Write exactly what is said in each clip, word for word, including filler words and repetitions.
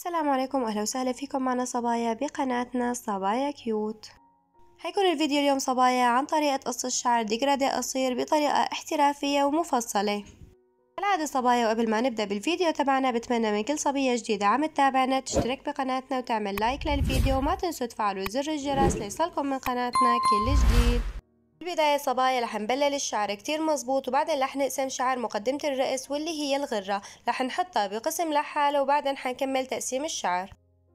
السلام عليكم واهلا وسهلا فيكم معنا صبايا بقناتنا صبايا كيوت. حيكون الفيديو اليوم صبايا عن طريقة قص الشعر ديكرادي قصير بطريقة احترافية ومفصلة. كالعادة صبايا، وقبل ما نبدأ بالفيديو تبعنا بتمنى من كل صبية جديدة عم تتابعنا تشترك بقناتنا وتعمل لايك للفيديو، وما تنسوا تفعلوا زر الجرس ليصلكم من قناتنا كل جديد. بالبداية صبايا رح نبلل الشعر كتير مزبوط، وبعدين رح نقسم شعر مقدمة الرأس واللي هي الغرة، رح نحطها بقسم لحاله وبعدين حنكمل تقسيم الشعر.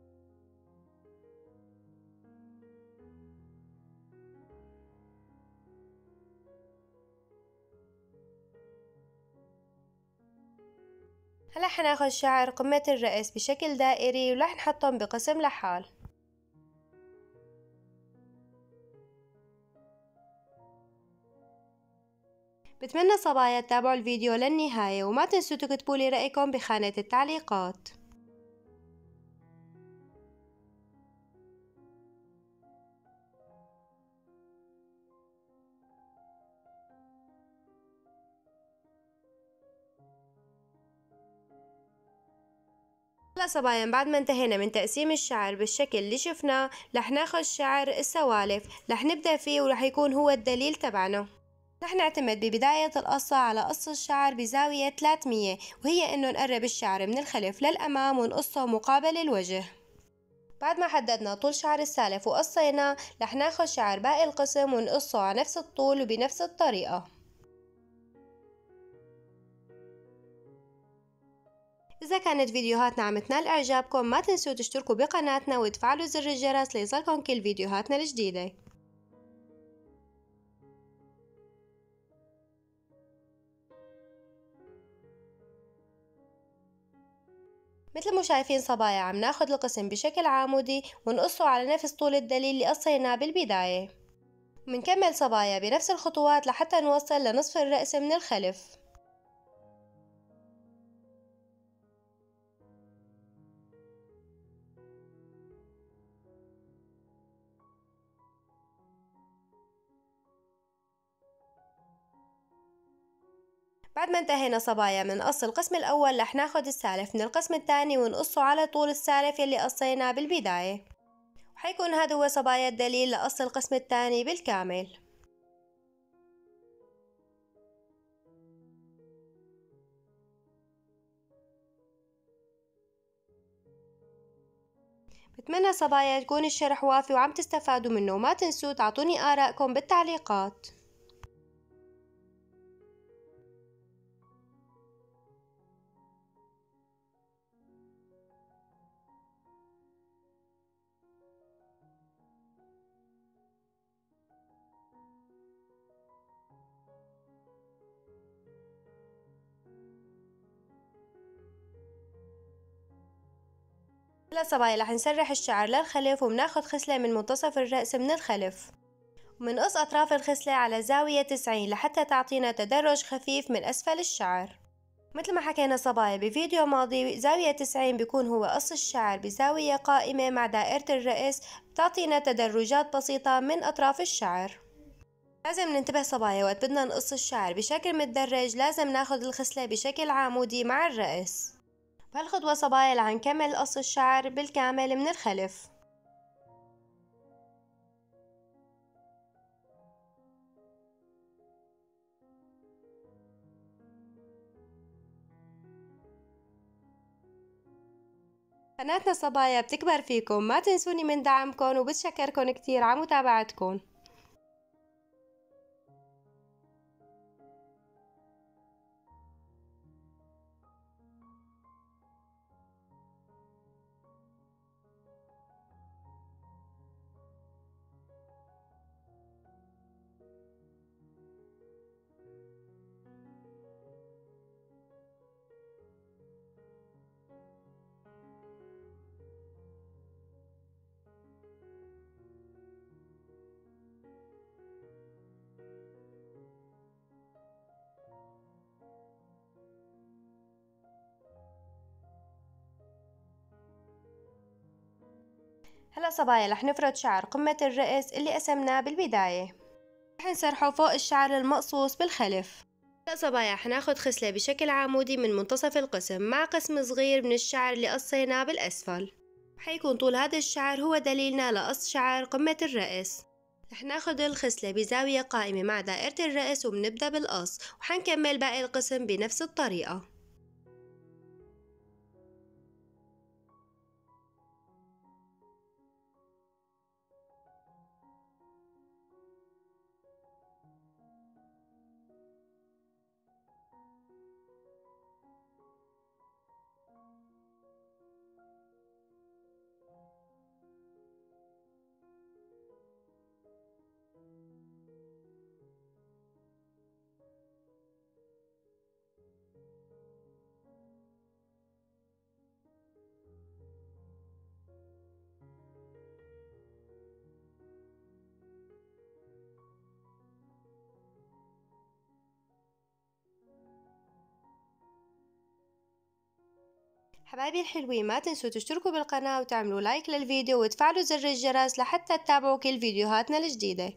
هلا حناخد شعر قمة الرأس بشكل دائري ورح نحطهم بقسم لحال. بتمنى صبايا تتابعوا الفيديو للنهاية، وما تنسوا تكتبوا لي رأيكم بخانة التعليقات. هلا صبايا، بعد ما انتهينا من تقسيم الشعر بالشكل اللي شفناه رح ناخد شعر السوالف، رح نبدأ فيه ورح يكون هو الدليل تبعنا. رح نعتمد ببداية القصة على قص الشعر بزاوية ثلاثمية، وهي انه نقرب الشعر من الخلف للأمام ونقصه مقابل الوجه. بعد ما حددنا طول شعر السالف وقصيناه رح ناخد شعر باقي القسم ونقصه على نفس الطول وبنفس الطريقة. إذا كانت فيديوهاتنا عم تنال إعجابكم ما تنسوا تشتركوا بقناتنا وتفعلوا زر الجرس ليصلكم كل فيديوهاتنا الجديدة. مثل ما شايفين صبايا عم ناخد القسم بشكل عمودي ونقصه على نفس طول الدليل اللي قصيناه بالبداية. منكمل صبايا بنفس الخطوات لحتى نوصل لنصف الرأس من الخلف. بعد ما انتهينا صبايا من قص القسم الأول رح ناخد السالف من القسم الثاني ونقصه على طول السالف يلي قصيناه بالبداية، وحيكون هذا هو صبايا الدليل لقص القسم الثاني بالكامل. بتمنى صبايا يكون الشرح وافي وعم تستفادوا منه، وما تنسوا تعطوني آراءكم بالتعليقات. هلا صبايا رح نسرح الشعر للخلف وبناخد خصلة من منتصف الرأس من الخلف، ومنقص أطراف الخصلة على زاوية تسعين لحتى تعطينا تدرج خفيف من أسفل الشعر. مثل ما حكينا صبايا بفيديو ماضي، زاوية تسعين بيكون هو قص الشعر بزاوية قائمة مع دائرة الرأس، بتعطينا تدرجات بسيطة من أطراف الشعر. لازم ننتبه صبايا وقت بدنا نقص الشعر بشكل متدرج، لازم ناخد الخصلة بشكل عمودي مع الرأس. بهالخطوة صبايا رح نكمل قص الشعر بالكامل من الخلف. قناتنا صبايا بتكبر فيكم، ما تنسوني من دعمكم، وبتشكركم كتير على متابعتكم. هلا صبايا رح نفرد شعر قمة الرأس اللي قسمناه بالبداية، رح نسرحه فوق الشعر المقصوص بالخلف. هلأ صبايا حناخد خصلة بشكل عمودي من منتصف القسم مع قسم صغير من الشعر اللي قصيناه بالأسفل. حيكون طول هذا الشعر هو دليلنا لقص شعر قمة الرأس. رح ناخد الخصلة بزاوية قائمة مع دائرة الرأس وبنبدأ بالقص، وحنكمل باقي القسم بنفس الطريقة. حبايبي الحلوين، ما تنسوا تشتركوا بالقناة وتعملوا لايك للفيديو وتفعلوا زر الجرس لحتى تتابعوا كل فيديوهاتنا الجديدة.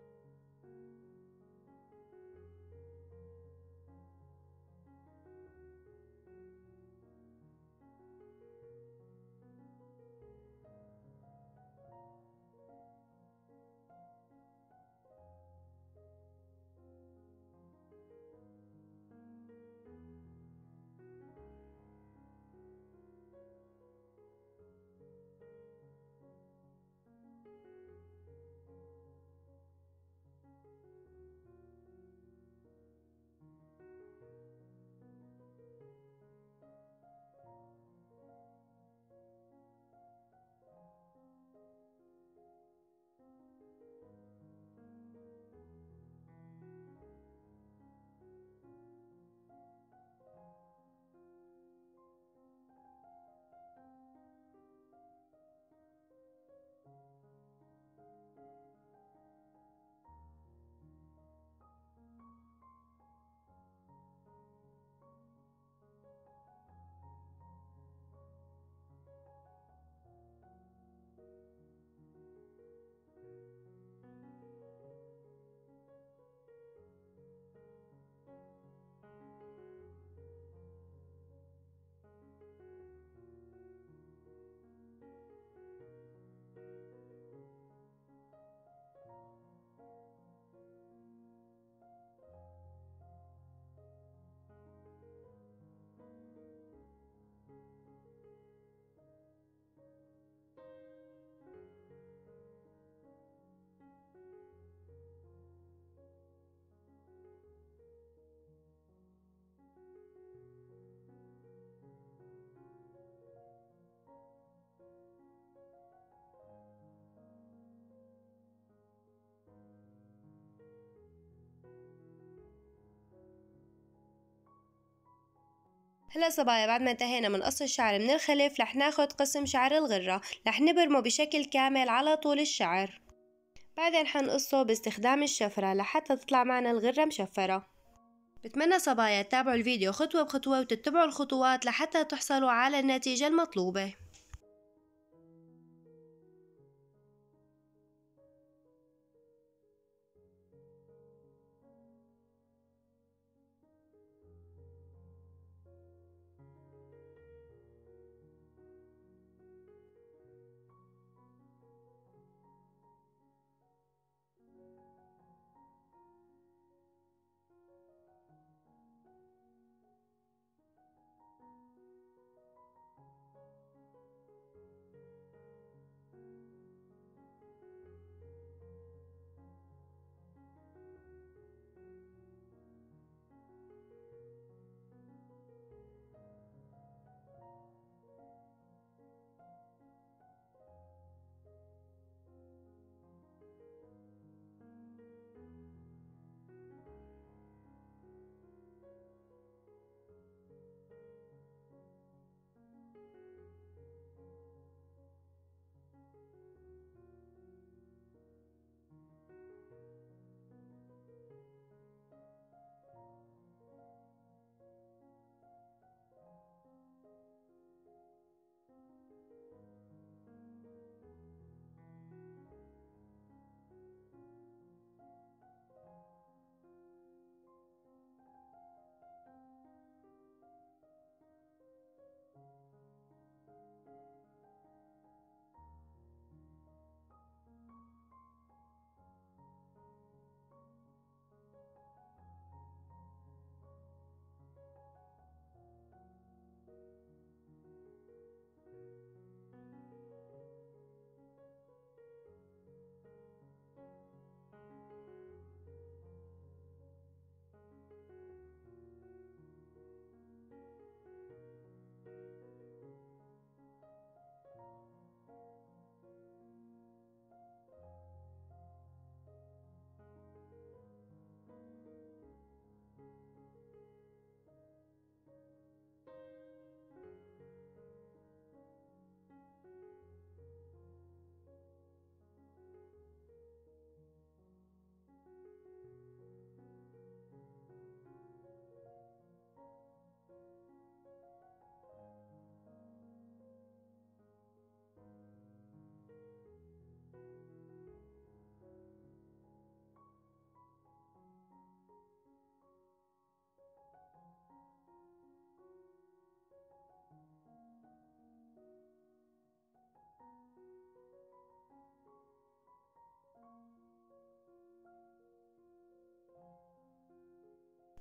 هلا صبايا، بعد ما انتهينا من قص الشعر من الخلف رح ناخد قسم شعر الغرة، رح نبرمه بشكل كامل على طول الشعر. بعدين حنقصه باستخدام الشفرة لحتى تطلع معنا الغرة مشفرة. بتمنى صبايا تتابعوا الفيديو خطوة بخطوة وتتبعوا الخطوات لحتى تحصلوا على النتيجة المطلوبة.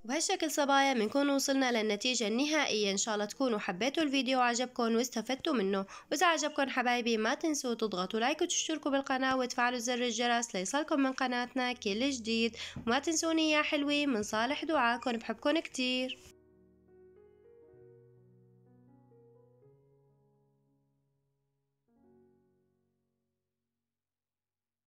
وبهالشكل صبايا بنكون وصلنا للنتيجة النهائية. إن شاء الله تكونوا حبيتوا الفيديو وعجبكم واستفدتوا منه، وإذا عجبكم حبايبي ما تنسوا تضغطوا لايك وتشتركوا بالقناة وتفعلوا زر الجرس ليصلكم من قناتنا كل جديد، وما تنسوني يا حلوين من صالح دعاكم، بحبكم كتير.